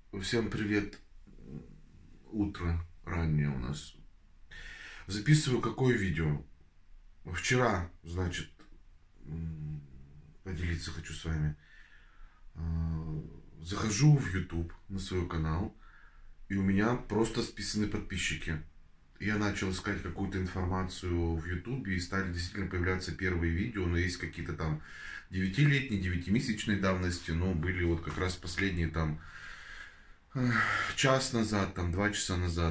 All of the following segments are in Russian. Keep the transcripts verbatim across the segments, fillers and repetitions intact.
Всем привет. Утро раннее у нас. Записываю какое видео. Вчера, значит, поделиться хочу с вами. Захожу в YouTube на свой канал, и у меня просто списаны подписчики. Я начал искать какую-то информацию в YouTube, и стали действительно появляться первые видео, но есть какие-то там девятилетние, девятимесячной давности, но были вот как раз последние там час назад, там два часа назад.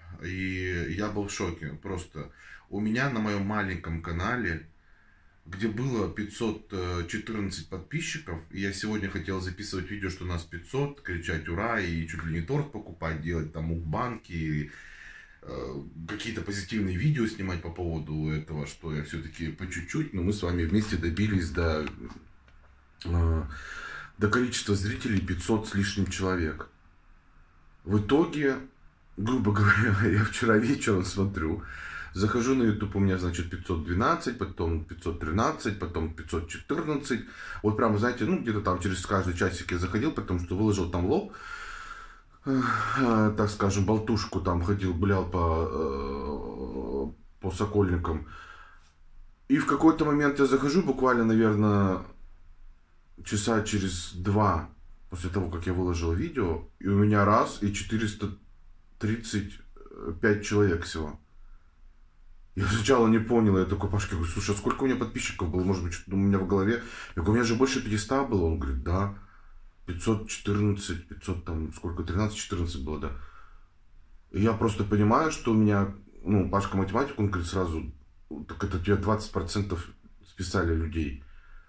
И я был в шоке. Просто у меня на моем маленьком канале, где было пятьсот четырнадцать подписчиков, и я сегодня хотел записывать видео, что у нас пятьсот, кричать ура, и чуть ли не торт покупать, делать там мукбанки, и э, какие-то позитивные видео снимать по поводу этого, что я все-таки по чуть-чуть, но мы с вами вместе добились до, э, до количества зрителей пятьсот с лишним человек. В итоге, грубо говоря, я вчера вечером смотрю, захожу на YouTube, у меня, значит, пятьсот двенадцать, потом пятьсот тринадцать, потом пятьсот четырнадцать. Вот прямо, знаете, ну, где-то там через каждый часик я заходил, потому что выложил там лоб, э, э, так скажем, болтушку, там ходил, гулял по, э, по Сокольникам. И в какой-то момент я захожу, буквально, наверное, часа через два после того, как я выложил видео, и у меня раз, и четыреста тридцать пять человек всего. Я сначала не понял, я такой Пашке говорю: слушай, а сколько у меня подписчиков было? Может быть, что-то у меня в голове. Я говорю: у меня же больше пятисот было. Он говорит: да, пятьсот четырнадцать, пятьсот там, сколько, тринадцать-четырнадцать было, да. И я просто понимаю, что у меня, ну, Пашка математик, он говорит сразу: так это тебе двадцать процентов списали людей.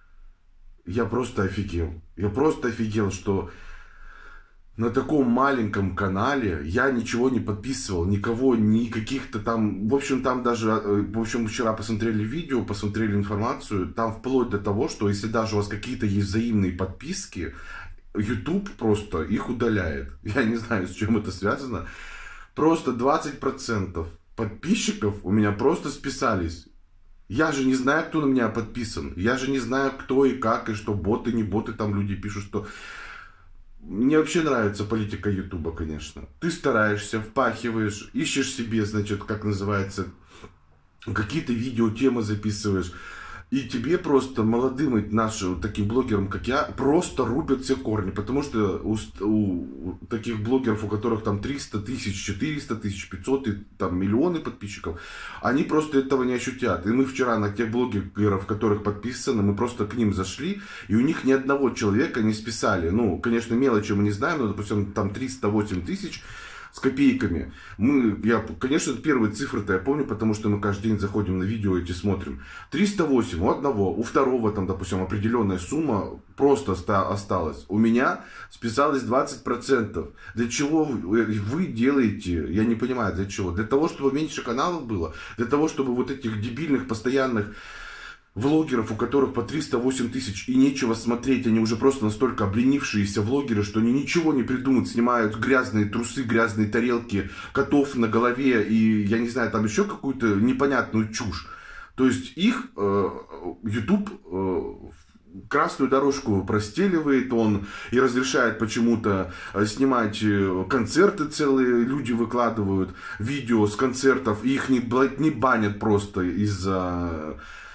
Я просто офигел. Я просто офигел, что на таком маленьком канале я ничего не подписывал, никого, ни каких-то там... В общем, там даже... В общем, вчера посмотрели видео, посмотрели информацию. Там вплоть до того, что если даже у вас какие-то есть взаимные подписки, YouTube просто их удаляет. Я не знаю, с чем это связано. Просто двадцать процентов подписчиков у меня просто списались. Я же не знаю, кто на меня подписан. Я же не знаю, кто и как, и что боты, не боты. Там люди пишут, что... Мне вообще нравится политика Ютуба, конечно. Ты стараешься, впахиваешь, ищешь себе, значит, как называется, какие-то видео, темы записываешь. И тебе просто, молодым нашим таким блогерам, как я, просто рубят все корни. Потому что у, у таких блогеров, у которых там триста тысяч, четыреста тысяч, пятьсот и там миллионы подписчиков, они просто этого не ощутят. И мы вчера на тех блогеров, которых подписаны, мы просто к ним зашли, и у них ни одного человека не списали. Ну, конечно, мелочи мы не знаем, но, допустим, там триста восемь тысяч с копейками. Мы, я, конечно, первые цифры-то я помню, потому что мы каждый день заходим на видео эти смотрим. триста восемь у одного, у второго там, допустим, определенная сумма просто осталась. У меня списалось двадцать процентов. Для чего вы, вы делаете? Я не понимаю, для чего. Для того, чтобы меньше каналов было? Для того, чтобы вот этих дебильных, постоянных влогеров, у которых по триста восемь тысяч и нечего смотреть, они уже просто настолько обленившиеся влогеры, что они ничего не придумают, снимают грязные трусы, грязные тарелки, котов на голове и, я не знаю, там еще какую-то непонятную чушь. То есть их э, YouTube э, красную дорожку простеливает, он и разрешает почему-то снимать концерты целые, люди выкладывают видео с концертов, и их не, не банят просто из-за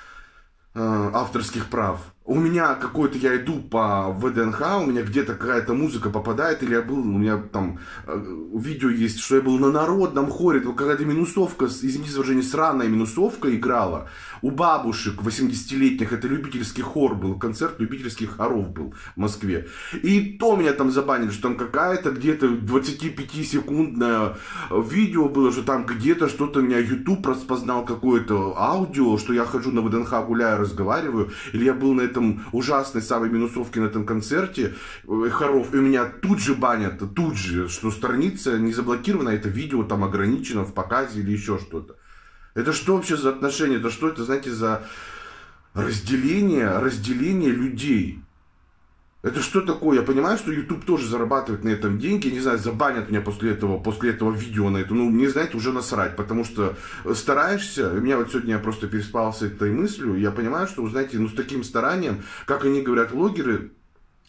авторских прав. У меня какой-то, я иду по ВДНХ, у меня где-то какая-то музыка попадает, или я был, у меня там э, видео есть, что я был на народном хоре, какая-то минусовка, извините за выражение, сраная минусовка играла у бабушек восьмидесятилетних, это любительский хор был, концерт любительских хоров был в Москве. И то меня там забанили, что там какая-то где-то двадцатипятисекундное видео было, что там где-то что-то меня YouTube распознал, какое-то аудио, что я хожу на ВДНХ, гуляю, разговариваю, или я был на этом ужасной самой минусовке, на этом концерте хоров, и меня тут же банят, тут же, что страница не заблокирована, это видео там ограничено в показе или еще что-то. Это что вообще за отношения? Это что это, знаете, за разделение, разделение людей? Это что такое? Я понимаю, что YouTube тоже зарабатывает на этом деньги. Я не знаю, забанят меня после этого, после этого видео на это. Ну, мне, знаете, уже насрать. Потому что стараешься. У меня вот сегодня я просто переспал с этой мыслью. Я понимаю, что, вы знаете, ну, с таким старанием, как они говорят, блогеры,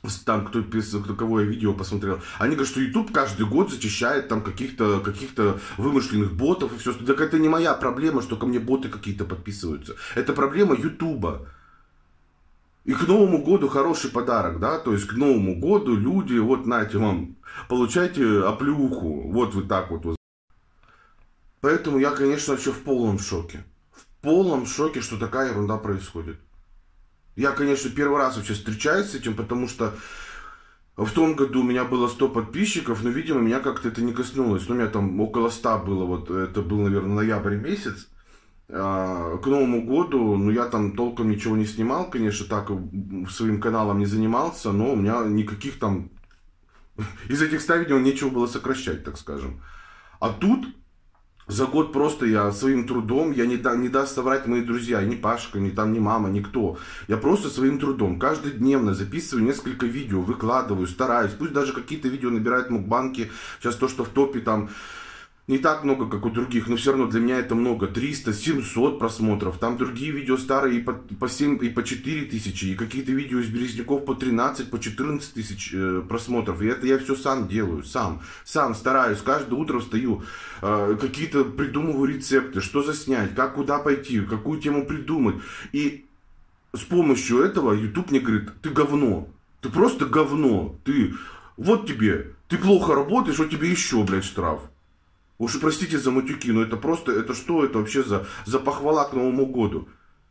там, кто, кто кого я видео посмотрел, они говорят, что YouTube каждый год зачищает там каких-то каких-то вымышленных ботов и все. Так это не моя проблема, что ко мне боты какие-то подписываются. Это проблема YouTube. И к Новому году хороший подарок, да, то есть к Новому году люди, вот, знаете, вам, получайте оплеуху, вот вы так вот. Поэтому я, конечно, вообще в полном шоке. В полном шоке, что такая ерунда происходит. Я, конечно, первый раз вообще встречаюсь с этим, потому что в том году у меня было сто подписчиков, но, видимо, меня как-то это не коснулось. Ну, у меня там около ста было, вот это был, наверное, ноябрь месяц. К Новому году, ну, я там толком ничего не снимал, конечно, так своим каналом не занимался, но у меня никаких там... Из этих ста видео нечего было сокращать, так скажем. А тут за год просто я своим трудом, я не, да, не даст соврать мои друзья, ни Пашка, ни там, ни мама, никто. Я просто своим трудом каждодневно записываю несколько видео, выкладываю, стараюсь. Пусть даже какие-то видео набирают мукбанки, сейчас то, что в топе там... Не так много, как у других, но все равно для меня это много. триста семьсот просмотров. Там другие видео старые и по, по семь, и по четыре тысячи. И какие-то видео из Березняков по тринадцать, по четырнадцать тысяч э, просмотров. И это я все сам делаю. Сам. Сам стараюсь. Каждое утро встаю. Э, какие-то придумываю рецепты. Что заснять. Как куда пойти. Какую тему придумать. И с помощью этого YouTube мне говорит: ты говно. Ты просто говно. Ты... Вот тебе. Ты плохо работаешь, вот тебе еще, блядь, штраф. Уж и простите за матюки, но это просто, это что это вообще за, за похвала к Новому году?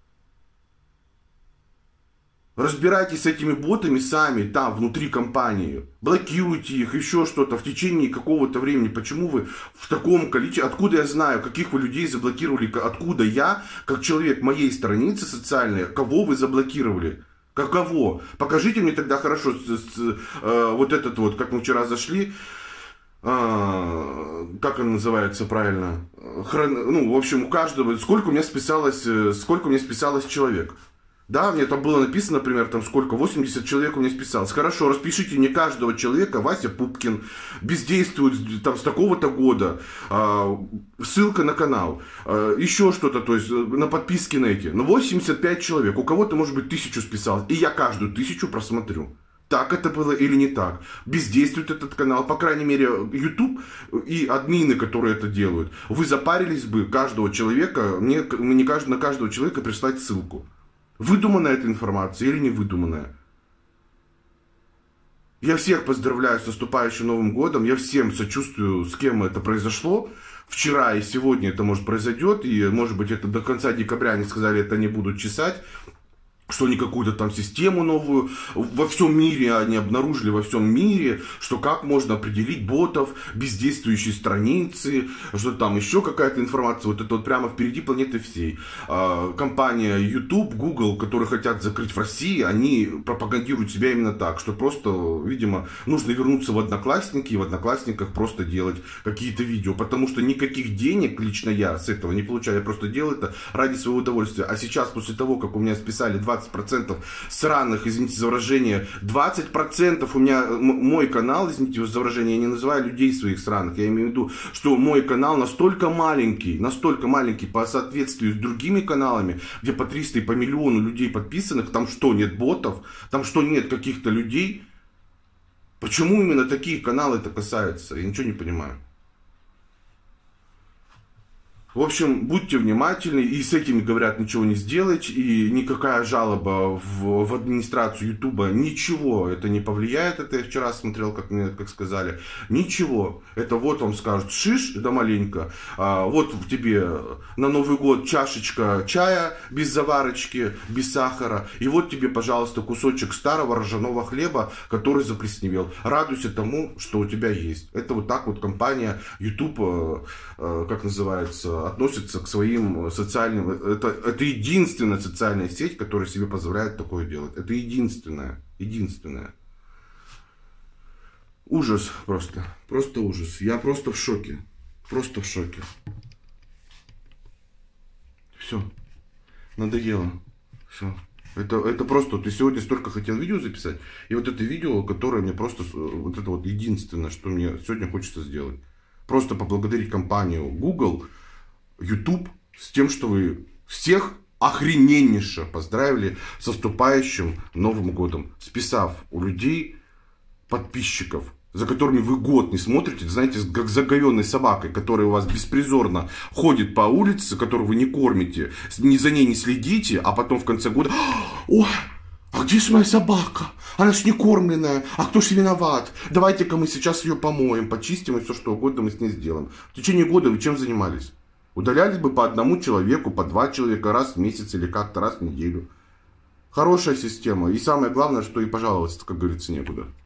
Разбирайтесь с этими ботами сами, там, внутри компании. Блокируйте их, еще что-то в течение какого-то времени. Почему вы в таком количестве... Откуда я знаю, каких вы людей заблокировали? Откуда я, как человек моей страницы социальной, кого вы заблокировали? Каково? Покажите мне тогда хорошо с, с, э, вот этот вот, как мы вчера зашли... А, как он называется правильно? Хрон... Ну, в общем, у каждого, сколько у меня списалось, сколько у меня списалось человек. Да, мне там было написано, например, там сколько, восемьдесят человек у меня списалось. Хорошо, распишите мне каждого человека. Вася Пупкин бездействует там с такого-то года. А, ссылка на канал. А, еще что-то, то есть на подписки на эти. Ну, восемьдесят пять человек. У кого-то, может быть, тысячу списалось. И я каждую тысячу просмотрю. Так это было или не так. Бездействует этот канал. По крайней мере, YouTube и админы, которые это делают. Вы запарились бы каждого человека, мне, мне каждый, на каждого человека прислать ссылку. Выдуманная эта информация или не выдуманная? Я всех поздравляю с наступающим Новым годом. Я всем сочувствую, с кем это произошло. Вчера и сегодня это может произойдет. И может быть это до конца декабря, они сказали, это не будут чесать. Что они какую-то там систему новую во всем мире, они обнаружили во всем мире, что как можно определить ботов, бездействующие страницы, что там еще какая-то информация, вот это вот прямо впереди планеты всей. Компания YouTube, Google, которые хотят закрыть в России, они пропагандируют себя именно так, что просто, видимо, нужно вернуться в Одноклассники и в Одноклассниках просто делать какие-то видео, потому что никаких денег лично я с этого не получаю, я просто делаю это ради своего удовольствия. А сейчас, после того, как у меня списали двадцать процентов сраных, извините за выражение, двадцать процентов у меня, мой канал, извините за выражение, я не называю людей своих сраных, я имею в виду, что мой канал настолько маленький, настолько маленький по соответствию с другими каналами, где по триста и по миллиону людей подписанных, там что, нет ботов, там что, нет каких-то людей? Почему именно такие каналы это касаются? Я ничего не понимаю. В общем, будьте внимательны, и с этими, говорят, ничего не сделать, и никакая жалоба в, в администрацию Ютуба, ничего это не повлияет, это я вчера смотрел, как мне как сказали, ничего, это вот вам скажут, шиш, да маленько, а, вот тебе на Новый год чашечка чая без заварочки, без сахара, и вот тебе, пожалуйста, кусочек старого ржаного хлеба, который заплесневел, радуйся тому, что у тебя есть. Это вот так вот компания YouTube, как называется, относится к своим социальным... Это, это единственная социальная сеть, которая себе позволяет такое делать. Это единственная. Единственная. Ужас просто. Просто ужас. Я просто в шоке. Просто в шоке. Все. Надоело. Все. Это, это просто... Ты сегодня столько хотел видео записать. И вот это видео, которое мне просто... Вот это вот единственное, что мне сегодня хочется сделать. Просто поблагодарить компанию Google, YouTube с тем, что вы всех охрененнейше поздравили с наступающим Новым годом, списав у людей, подписчиков, за которыми вы год не смотрите, знаете, как за говенной собакой, которая у вас беспризорно ходит по улице, которую вы не кормите, ни за ней не следите, а потом в конце года: ой, а где же моя собака? Она ж не кормленная, а кто ж виноват? Давайте-ка мы сейчас ее помоем, почистим, и все что угодно мы с ней сделаем. В течение года вы чем занимались? Удалялись бы по одному человеку, по два человека раз в месяц или как-то раз в неделю. Хорошая система. И самое главное, что и пожаловаться, как говорится, некуда.